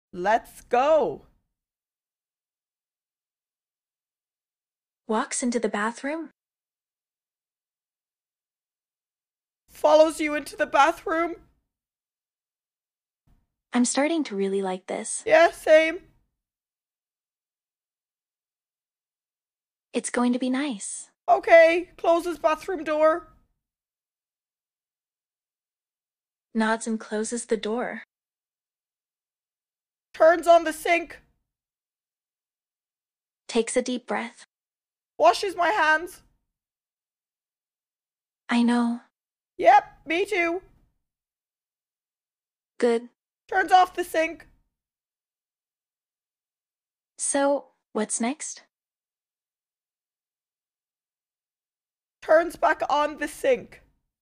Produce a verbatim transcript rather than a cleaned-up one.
Let's go. Walks into the bathroom. Follows you into the bathroom. I'm starting to really like this. Yeah, same. It's going to be nice. Okay, closes bathroom door. Nods and closes the door. Turns on the sink. Takes a deep breath. Washes my hands. I know. Yep, me too. Good. Turns off the sink. So, what's next? Turns back on the sink.